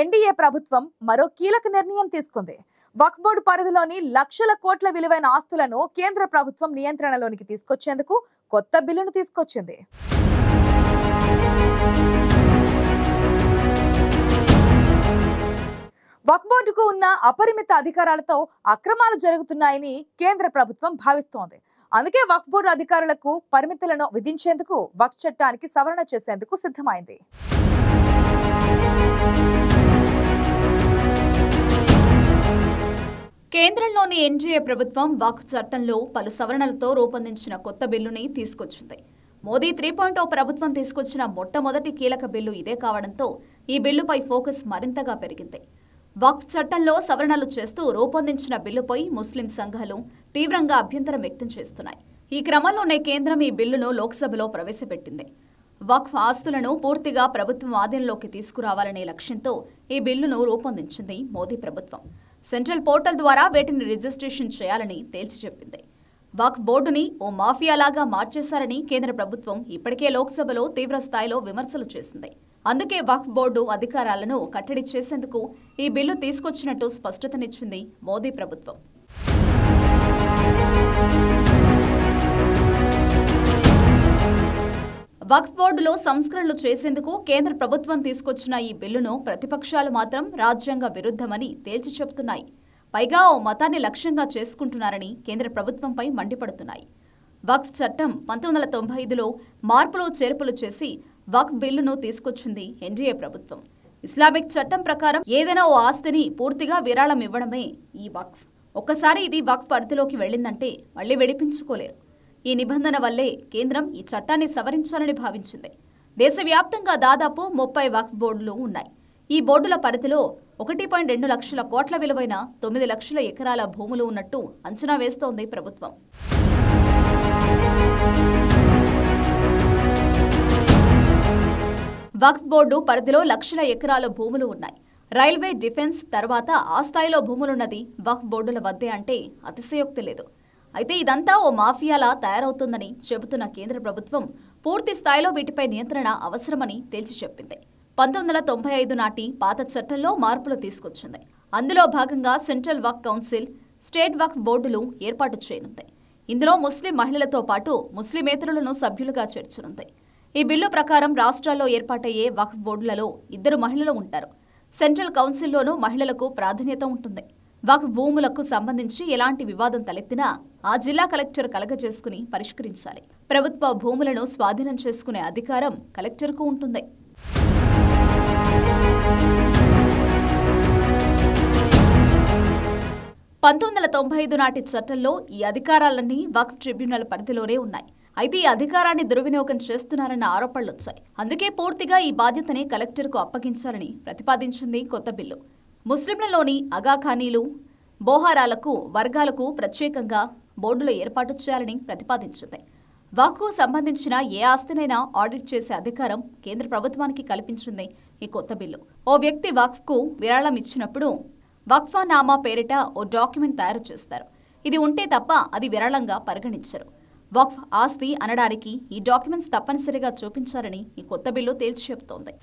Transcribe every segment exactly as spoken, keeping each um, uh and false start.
NDA ప్రభుత్వం మరో కీలక నిర్ణయం తీసుకుంది. వక్ఫ్ బోర్డు పరిధిలోని లక్షల కోట్ల విలువైన ఆస్తులను కేంద్ర ప్రభుత్వం నియంత్రణలోనికి తీసుకొచ్చేందుకు కొత్త బిల్లును తీసుకొచ్చింది. వక్ఫ్ బోర్డుకు ఉన్న అపరిమిత అధికారాలతో అక్రమాలు జరుగుతున్నాయని కేంద్ర ప్రభుత్వం భావిస్తోంది. అందుకే వక్ఫ్ బోర్డు అధికారులకు పరిమితులను విధించేందుకు వక్ఫ్ చట్టానికి సవరణ చేసేందుకు సిద్ధమైంది. కేంద్రంలోని ఎన్డీఏ ప్రభుత్వం వక్ఫ్ చట్టంలో పలు సవరణలతో రూపొందించిన కొత్త బిల్లుని తీసుకొచ్చింది. మోదీ త్రీ పాయింట్ ఓ ప్రభుత్వం తీసుకొచ్చిన మొట్టమొదటి కీలక బిల్లు ఇదే కావడంతో ఈ బిల్లుపై ఫోకస్ మరింతగా పెరిగింది. వక్ఫ్ చట్టంలో సవరణలు చేస్తూ రూపొందించిన బిల్లుపై ముస్లిం సంఘాలు తీవ్రంగా అభ్యంతరం వ్యక్తం చేస్తున్నాయి. ఈ క్రమంలోనే కేంద్రం ఈ బిల్లును లోక్సభలో ప్రవేశపెట్టింది. వక్ఫ్ ఆస్తులను పూర్తిగా ప్రభుత్వం ఆధీనంలోకి తీసుకురావాలనే లక్ష్యంతో ఈ బిల్లును రూపొందించింది మోదీ ప్రభుత్వం. సెంట్రల్ పోర్టల్ ద్వారా వీటిని రిజిస్ట్రేషన్ చేయాలని తేల్చి చెప్పింది. వక్ఫ్ బోర్డుని ఓ మాఫియాలాగా మార్చేశారని కేంద్ర ప్రభుత్వం ఇప్పటికే లోక్సభలో తీవ్ర స్థాయిలో విమర్శలు చేసింది. అందుకే వక్ఫ్ బోర్డు అధికారాలను కట్టడి చేసేందుకు ఈ బిల్లు తీసుకొచ్చినట్టు స్పష్టతనిచ్చింది మోదీ ప్రభుత్వం. వక్ఫ్ బోర్డులో సంస్కరణలు చేసేందుకు కేంద్ర ప్రభుత్వం తీసుకొచ్చిన ఈ బిల్లును ప్రతిపక్షాలు మాత్రం రాజ్యాంగ విరుద్ధమని తేల్చి చెబుతున్నాయి. పైగా ఓ మతాన్ని లక్ష్యంగా చేసుకుంటున్నారని కేంద్ర ప్రభుత్వంపై మండిపడుతున్నాయి. వక్ఫ్ చట్టం పంతొమ్మిది వందల తొంభై ఐదులో మార్పులు చేర్పులు చేసి వక్ఫ్ బిల్లును తీసుకొచ్చింది ఎన్డీఏ ప్రభుత్వం. ఇస్లామిక్ చట్టం ప్రకారం ఏదైనా ఓ ఆస్తిని పూర్తిగా విరాళం ఇవ్వడమే ఈ వక్ఫ్. ఒక్కసారి ఇది వక్ఫ్ పరిధిలోకి వెళ్లిందంటే మళ్లీ వెడిపించుకోలేరు. ఈ నిబంధన వల్లే కేంద్రం ఈ చట్టాన్ని సవరించాలని భావించింది. దేశవ్యాప్తంగా దాదాపు ముప్పై వక్ఫ్ బోర్డులు ఉన్నాయి. ఈ బోర్డుల పరిధిలో ఒకటి పాయింట్ రెండు లక్షల కోట్ల విలువైన తొమ్మిది లక్షల ఎకరాల భూములు ఉన్నట్టు అంచనా వేస్తోంది ప్రభుత్వం. వక్ఫ్ బోర్డు పరిధిలో లక్షల ఎకరాల భూములు ఉన్నాయి. రైల్వే, డిఫెన్స్ తర్వాత ఆ స్థాయిలో భూములున్నది వక్ఫ్ బోర్డుల వద్దే అంటే అతిశయోక్తి లేదు. అయితే ఇదంతా ఓ మాఫియాలా తయారవుతుందని చెబుతున్న కేంద్ర ప్రభుత్వం పూర్తి స్థాయిలో వీటిపై నియంత్రణ అవసరమని తేల్చి చెప్పింది. పంతొమ్మిది వందల తొంభై ఐదు నాటి పాత చట్టంలో మార్పులు తీసుకొచ్చింది. అందులో భాగంగా సెంట్రల్ వక్ఫ్ కౌన్సిల్, స్టేట్ వక్ఫ్ బోర్డులు ఏర్పాటు చేయనుంది. ఇందులో ముస్లిం మహిళలతో పాటు ముస్లిమేతరులను సభ్యులుగా చేర్చనుంది. ఈ బిల్లు ప్రకారం రాష్ట్రాల్లో ఏర్పాటయ్యే వక్ఫ్ బోర్డులలో ఇద్దరు మహిళలు ఉంటారు. సెంట్రల్ కౌన్సిల్లోనూ మహిళలకు ప్రాధాన్యత ఉంటుంది. వక్ఫ్ భూములకు సంబంధించి ఎలాంటి వివాదం తలెత్తినా ఆ జిల్లా కలెక్టర్ కలగజేసుకుని పరిష్కరించాలి. ప్రభుత్వ భూములను స్వాధీనం చేసుకునే అధికారం కలెక్టర్కు ఉంటుంది. పంతొమ్మిది వందల తొంభై ఐదు నాటి చట్టంలో ఈ అధికారాలన్నీ వక్ఫ్ ట్రిబ్యునల్ పరిధిలోనే ఉన్నాయి. అయితే ఈ అధికారాన్ని దుర్వినియోగం చేస్తున్నారన్న ఆరోపణలు వచ్చాయి. అందుకే పూర్తిగా ఈ బాధ్యతని కలెక్టర్కు అప్పగించాలని ప్రతిపాదించింది కొత్త బిల్లు. ముస్లింలలోని అగాఖానీలు, బోహారాలకు వర్గాలకు ప్రత్యేకంగా బోర్డులు ఏర్పాటు చేయాలని ప్రతిపాదించింది. వక్ఫ్కు సంబంధించిన ఏ ఆస్తినైనా ఆడిట్ చేసే అధికారం కేంద్ర ప్రభుత్వానికి కల్పించింది ఈ కొత్త బిల్లు. ఓ వ్యక్తి వక్ఫ్కు విరాళం ఇచ్చినప్పుడు వక్ఫానామా పేరిట ఓ డాక్యుమెంట్ తయారు చేస్తారు. ఇది ఉంటే తప్ప అది విరాళంగా పరిగణించరు. వక్ఫ్ ఆస్తి అనడానికి ఈ డాక్యుమెంట్స్ తప్పనిసరిగా చూపించాలని ఈ కొత్త బిల్లు తేల్చి చెబుతోంది.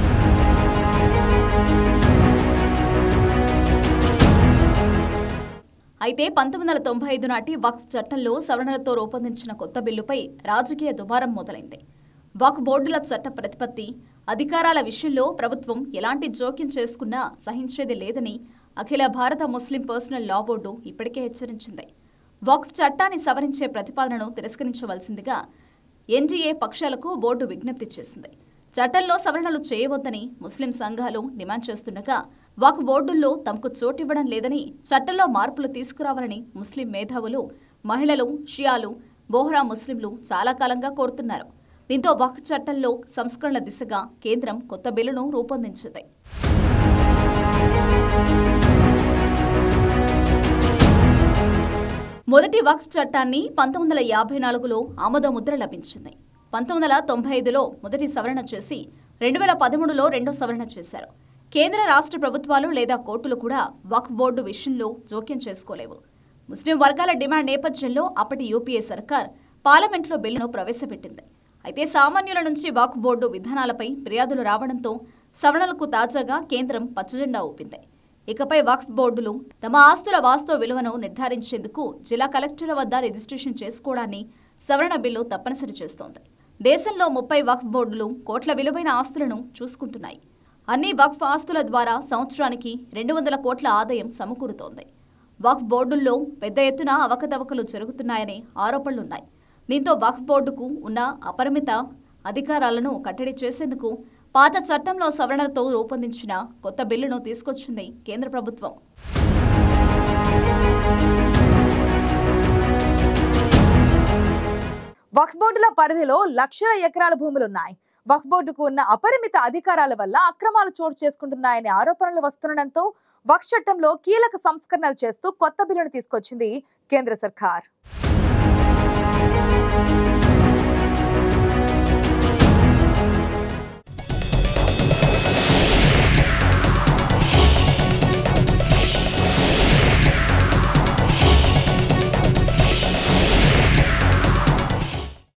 అయితే పంతొమ్మిది వందల తొంభై ఐదు నాటి వక్ఫ్ చట్టంలో సవరణలతో రూపొందించిన కొత్త బిల్లుపై రాజకీయ దుమారం మొదలైంది. వక్ఫ్ బోర్డుల చట్ట ప్రతిపత్తి, అధికారాల విషయంలో ప్రభుత్వం ఎలాంటి జోక్యం చేసుకున్నా సహించేది లేదని అఖిల భారత ముస్లిం పర్సనల్ లా బోర్డు ఇప్పటికే హెచ్చరించింది. వక్ఫ్ చట్టాన్ని సవరించే ప్రతిపాదనను తిరస్కరించవలసిందిగా ఎన్డీఏ పక్షాలకు బోర్డు విజ్ఞప్తి చేసింది. చట్టంలో సవరణలు చేయవద్దని ముస్లిం సంఘాలు డిమాండ్ చేస్తుండగా వక్ఫ్ బోర్డుల్లో తమకు చోటివ్వడం లేదని, చట్టంలో మార్పులు తీసుకురావాలని ముస్లిం మేధావులు, మహిళలు, షియాలు, బోహ్రా ముస్లింలు చాలా కాలంగా కోరుతున్నారు. దీంతో వక్ఫ్ చట్టంలో సంస్కరణల దిశగా కేంద్రం కొత్త బిల్లును రూపొందించింది. మొదటి వక్ఫ్ చట్టాన్ని పంతొమ్మిది వందల యాభై నాలుగులో ఆమోదముద్ర లభించింది. పంతొమ్మిది వందల తొంభై ఐదులో మొదటి సవరణ చేసి రెండు వేల పదమూడులో రెండో సవరణ చేశారు. కేంద్ర రాష్ట్ర ప్రభుత్వాలు లేదా కోర్టులు కూడా వక్ఫ్ బోర్డు విషయంలో జోక్యం చేసుకోలేవు. ముస్లిం వర్గాల డిమాండ్ నేపథ్యంలో అప్పటి యూపీఏ సర్కార్ పార్లమెంట్లో బిల్లును ప్రవేశపెట్టింది. అయితే సామాన్యుల నుంచి వక్ఫ్ బోర్డు విధానాలపై ఫిర్యాదులు రావడంతో సవరణలకు తాజాగా కేంద్రం పచ్చజెండా ఊపింది. ఇకపై వక్ఫ్ బోర్డులు తమ ఆస్తుల వాస్తవ విలువను నిర్ధారించేందుకు జిల్లా కలెక్టర్ల వద్ద రిజిస్ట్రేషన్ చేసుకోవడాన్ని సవరణ బిల్లు తప్పనిసరి చేస్తోంది. దేశంలో ముప్పై వక్ఫ్ బోర్డులు కోట్ల విలువైన ఆస్తులను చూసుకుంటున్నాయి. అన్ని వక్ఫ్ ఆస్తుల ద్వారా సంవత్సరానికి రెండు వందల కోట్ల ఆదాయం సమకూరుతోంది. వక్ఫ్ బోర్డుల్లో పెద్ద ఎత్తున అవకతవకలు జరుగుతున్నాయనే ఆరోపణలున్నాయి. దీంతో వక్ఫ్ బోర్డుకు ఉన్న అపరిమిత అధికారాలను కట్టడి చేసేందుకు పాత చట్టంలో సవరణలతో రూపొందించిన కొత్త బిల్లును తీసుకొచ్చింది కేంద్ర ప్రభుత్వం. వక్ఫ్ బోర్డుల పరిధిలో లక్షల ఎకరాల భూములున్నాయి. వక్ఫ్ బోర్డుకు ఉన్న అపరిమిత అధికారాల వల్ల అక్రమాలు చోటు చేసుకుంటున్నాయనే ఆరోపణలు వస్తుండటంతో వక్ఫ్ చట్టంలో కీలక సంస్కరణలు చేస్తూ కొత్త బిల్లును తీసుకొచ్చింది కేంద్ర సర్కార్.